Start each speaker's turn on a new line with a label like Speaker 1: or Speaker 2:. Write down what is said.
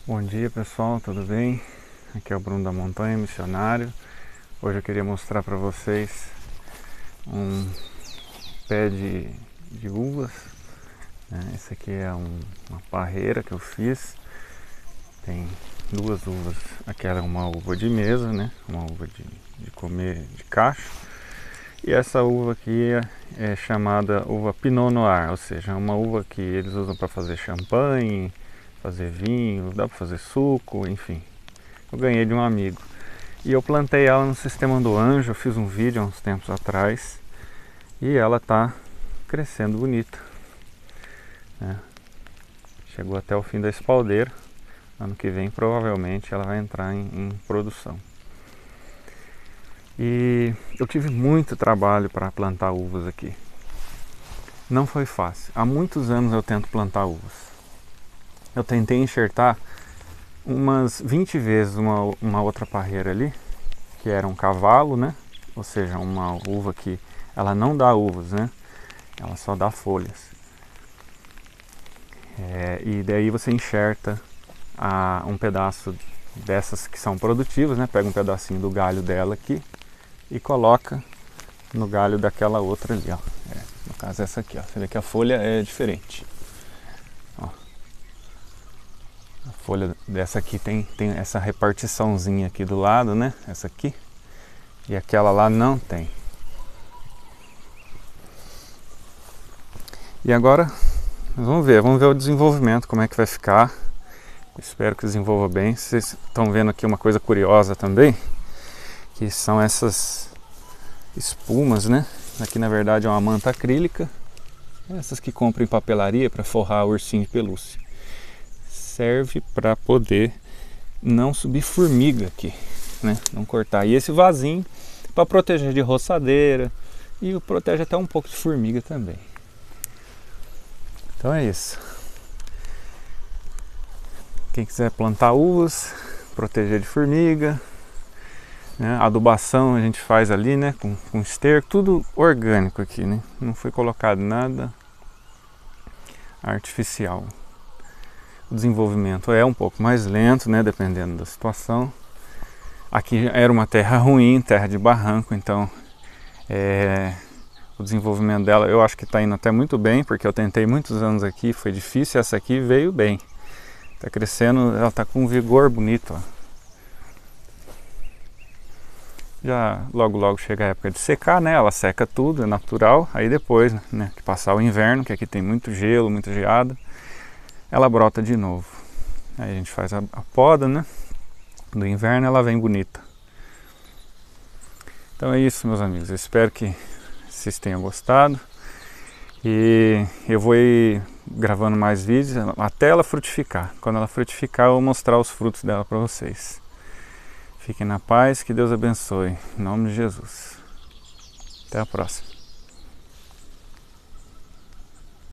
Speaker 1: Bom dia pessoal, tudo bem? Aqui é o Bruno da Montanha, missionário. Hoje eu queria mostrar para vocês um pé de uvas, né? Esse aqui é uma parreira que eu fiz. Tem duas uvas, aquela é uma uva de mesa, né? Uma uva de comer de cacho. E essa uva aqui é chamada uva Pinot Noir, ou seja, é uma uva que eles usam para fazer champanhe, fazer vinho, dá para fazer suco, enfim. Eu ganhei de um amigo e eu plantei ela no sistema do Anjo. Eu fiz um vídeo há uns tempos atrás e ela está crescendo bonita, né? Chegou até o fim da espaldeira. Ano que vem provavelmente ela vai entrar em produção. E eu tive muito trabalho para plantar uvas aqui. Não foi fácil. Há muitos anos eu tento plantar uvas. Eu tentei enxertar umas 20 vezes uma outra parreira ali, que era um cavalo, né? Ou seja, uma uva que ela não dá uvas, né? Ela só dá folhas. E daí você enxerta um pedaço dessas que são produtivas, né? Pega um pedacinho do galho dela aqui e coloca no galho daquela outra ali, ó. No caso essa aqui, ó. Você vê que a folha é diferente. Ó. A folha dessa aqui tem essa repartiçãozinha aqui do lado, né? Essa aqui. E aquela lá não tem. E agora vamos ver o desenvolvimento, como é que vai ficar. Espero que desenvolva bem. Vocês estão vendo aqui uma coisa curiosa também, que são essas espumas, né? Aqui na verdade é uma manta acrílica, essas que compram em papelaria para forrar ursinho de pelúcia. Serve para poder não subir formiga aqui, né? Não cortar. E esse vasinho para proteger de roçadeira e protege até um pouco de formiga também. Então é isso. Quem quiser plantar uvas, proteger de formiga, né? Adubação a gente faz ali, né? Com esterco, tudo orgânico aqui, né? Não foi colocado nada artificial. O desenvolvimento é um pouco mais lento, né? Dependendo da situação. Aqui era uma terra ruim, terra de barranco, então o desenvolvimento dela eu acho que está indo até muito bem, porque eu tentei muitos anos aqui, foi difícil, essa aqui veio bem. Está crescendo, ela está com um vigor bonito, ó. Já logo chega a época de secar, né? Ela seca tudo, é natural. Aí depois, né, que passar o inverno, que aqui tem muito gelo, muita geada, ela brota de novo. Aí a gente faz a poda, né? Do inverno ela vem bonita. Então é isso, meus amigos. Eu espero que vocês tenham gostado. E eu vou ir gravando mais vídeos até ela frutificar. Quando ela frutificar, eu vou mostrar os frutos dela para vocês. Fiquem na paz, que Deus abençoe. Em nome de Jesus. Até a próxima.